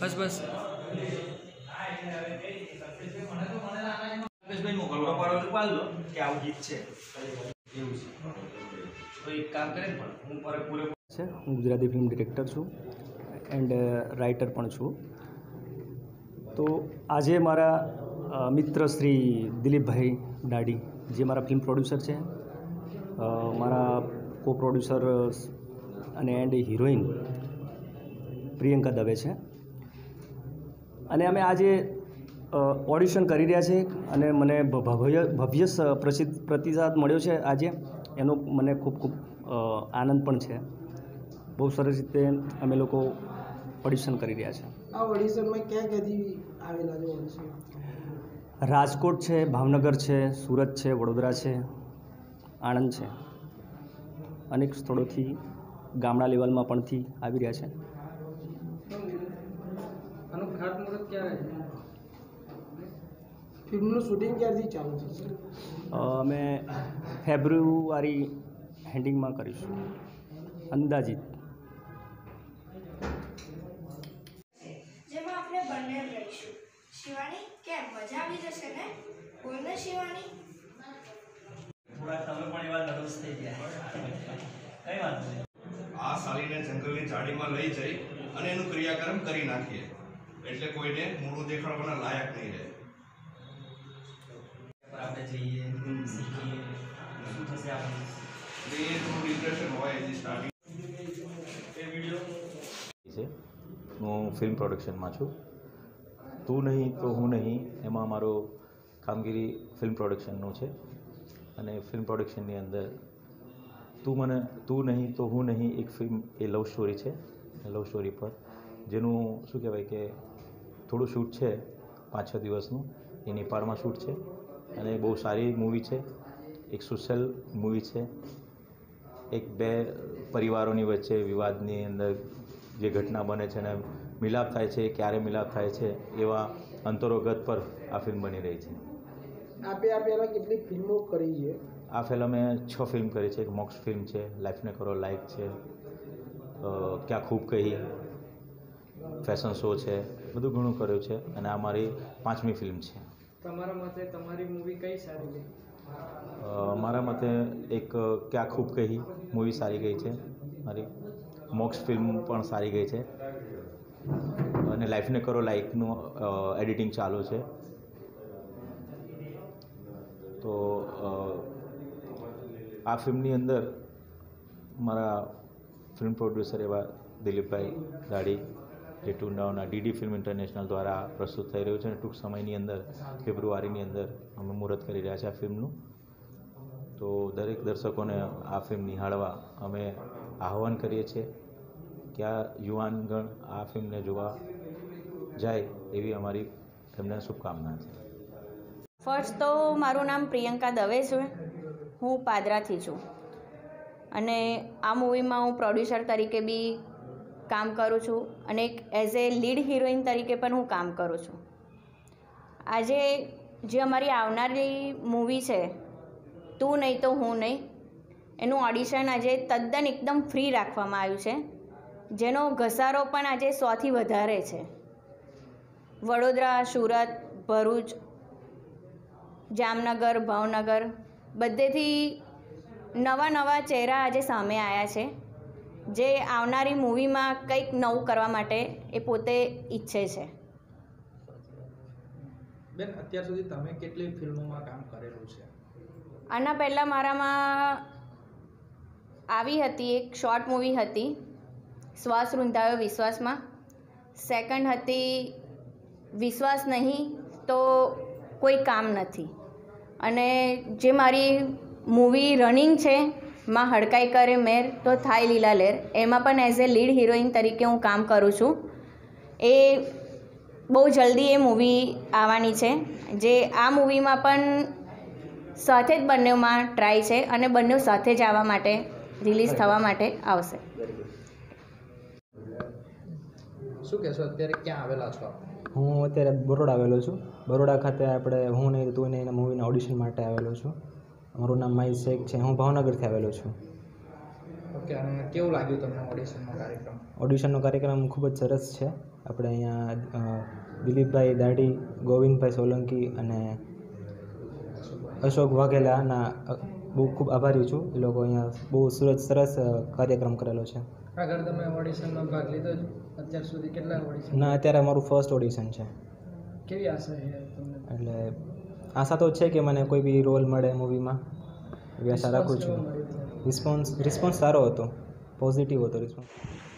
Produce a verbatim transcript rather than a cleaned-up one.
બસ બસ હું Gujarati film director છું એન્ડ રાઇટર પણ છું. તો આજે મારા મિત્ર શ્રી દિલીપભાઈ દાડી જે મારા ફિલ્મ પ્રોડ્યુસર છે, મારા કો પ્રોડ્યુસર અને એન્ડ હિરોઈન પ્રિયંકા દવે છે, અને અમે આજે ઓડિશન કરી રહ્યા છે અને મને ભવ્ય ભવ્ય પ્રસિદ્ધ પ્રતિસાદ મળ્યો છે આજે, એનો મને ખૂબ ખૂબ આનંદ પણ છે. બહુ સરસ રીતે અમે લોકો ઓડિશન કરી રહ્યા છે. આ ઓડિશનમાં ક્યાં ક્યાંથી આવેલા છે ઓડિશન? રાજકોટ છે, ભાવનગર છે, સુરત છે, વડોદરા છે, આણંદ છે, અનેક સ્થળોથી ગામડા લેવલમાં પણથી આવી રહ્યા છે. આનું ખાતમુહૂર્ત ક્યારે છે? ફિલ્મનું શૂટિંગ ક્યારથી ચાલુ થશે? અમે ફેબ્રુઆરી એન્ડિંગમાં કરીશું અંદાજિત. જેમાં આપણે બંને રહીશું. શિવાની, કેમ મજા આવી જશે ને? બોલને શિવાની. થોડા તમે પણ એવા નર્વસ થઈ ગયા. કઈ વાત નહીં. આ સાલીને જંગલની ઝાડીમાં લઈ જઈ અને એનું ક્રિયાકર્મ કરી નાખીએ એટલે કોઈને મોડું દેખાડવાના લાયક નહીં રહે. આપણે જઈએ, શીખીએ, શું થશે આપણે? એ થોડું ડિપ્રેશન હોય એની સ્ટાર્ટિંગ. એ વિડીયો છે. હું ફિલ્મ પ્રોડક્શનમાં છું. તું નહીં તો હું નહીં એમાં મારો કામગીરી ફિલ્મ પ્રોડક્શનનું છે, અને ફિલ્મ પ્રોડક્શનની અંદર તું મને તું નહીં તો હું નહીં એક ફિલ્મ એ લવ સ્ટોરી છે. લવ સ્ટોરી પર જેનું શું કહેવાય કે થોડું શૂટ છે, પાંચ છ દિવસનું એ નેપાળમાં શૂટ છે, અને બહુ સારી મૂવી છે. એક સોશિયલ મૂવી છે. એક બે પરિવારોની વચ્ચે વિવાદની અંદર જે ઘટના બને છે અને મિલાપ થાય છે, ક્યારે મિલાપ થાય છે એવા અંતરોગત પર આ ફિલ્મ બની રહી છે. આપે આ પહેલાં કેટલી ફિલ્મો કરી છે? આ ફિલ્મ અમે છ ફિલ્મ કરી છે. એક મોક્સ ફિલ્મ છે, લાઈફને કરો લાઈક છે, ક્યાં ખૂબ કહી, ફેશન શો છે, બધું ઘણું કર્યું છે, અને આ મારી પાંચમી ફિલ્મ છે. તમારા મતે તમારી મૂવી કઈ સારી છે? મારા મતે એક ક્યાં ખૂબ કહી મૂવી સારી ગઈ છે મારી, મોક્સ ફિલ્મ પણ સારી ગઈ છે, અને લાઈફને કરો લાઈકનું એડિટિંગ ચાલુ છે. તો આ ફિલ્મની અંદર મારા ફિલ્મ પ્રોડ્યુસર એવા દિલીપભાઈ દાડી જે ટુંડાઓના ડીડી ફિલ્મ ઇન્ટરનેશનલ દ્વારા પ્રસ્તુત થઈ રહ્યું છે, અને ટૂંક સમયની અંદર ફેબ્રુઆરીની અંદર અમે મુહૂર્ત કરી રહ્યા છે આ ફિલ્મનું. તો દરેક દર્શકોને આ ફિલ્મ નિહાળવા અમે આહ્વાન કરીએ છીએ કે આ યુવાનગણ આ ફિલ્મને જોવા જાય એવી અમારી એમને શુભકામના છે. ફર્સ્ટ તો મારું નામ પ્રિયંકા દવે છે. હું પાદરાથી છું, અને આ મૂવીમાં હું પ્રોડ્યુસર તરીકે બી કામ કરું છું, અને એક એઝ એ લીડ હિરોઈન તરીકે પણ હું કામ કરું છું. આજે જે અમારી આવનારી મૂવી છે તું નહીં તો હું નહીં, એનું ઓડિશન આજે તદ્દન એકદમ ફ્રી રાખવામાં આવ્યું છે, જેનો ઘસારો પણ આજે સોથી વધારે છે. વડોદરા, સુરત, ભરૂચ, જામનગર, ભાવનગર બધેથી નવા નવા ચહેરા આજે સામે આવ્યા છે, જે આવનારી મૂવીમાં કંઈક નવું કરવા માટે એ પોતે ઈચ્છે છે. બેન, અત્યાર સુધી તમે કેટલી ફિલ્મોમાં કામ કરેલું છે? આના પહેલાં મારામાં આવી હતી એક શોર્ટ મૂવી હતી, શ્વાસ રૂંધાયો વિશ્વાસમાં. સેકન્ડ હતી વિશ્વાસ નહીં તો કોઈ કામ નથી. અને જે મારી મૂવી રનિંગ છે માં હડકાઈ કરે મેર તો થાય લીલા લેર, એમાં પણ એઝ એ લીડ હિરોઈન તરીકે હું કામ કરું છું. એ બહુ જલ્દી એ મૂવી આવવાની છે, જે આ મૂવીમાં પણ સાથે જ બંનેમાં ટ્રાય છે, અને બંને સાથે જ આવવા માટે રિલીઝ થવા માટે આવશે. શું કહેશો, અત્યારે ક્યાં આવેલા છો? હું અત્યારે બરોડા આવેલો છું. બરોડા ખાતે આપણે હું નહીં તું નહીં એના મૂવીના ઓડિશન માટે આવેલો છું. મારું નામ માહિત શેખ છે. હું ભાવનગરથી આવેલો છું. ઓકે, અને કેવું લાગ્યું તમને ઓડિશનનો કાર્યક્રમ? ઓડિશનનો કાર્યક્રમ ખૂબ જ સરસ છે. આપણે અહીંયા અ, દિલીપભાઈ દાઢી, ગોવિંદભાઈ સોલંકી અને અશોક વાઘેલાના અ, બહુ ખૂબ આભારી છું. એ લોકો અહીંયા બહુ સરસ સરસ અ, કાર્યક્રમ કરેલો છે. આગળ તમે ઓડિશનમાં ભાગ લીધો છે? અત્યાર સુધી કેટલા ઓડિશન? ના, અત્યારે મારું ફર્સ્ટ ઓડિશન છે. કેવી આશા છે તમને? એટલે આશા તો છે કે મને કોઈ બી રોલ મળે મૂવીમાં, એવી આશા રાખું છું. રિસ્પોન્સ રિસ્પોન્સ સારો હતો, પોઝિટિવ હતો રિસ્પોન્સ.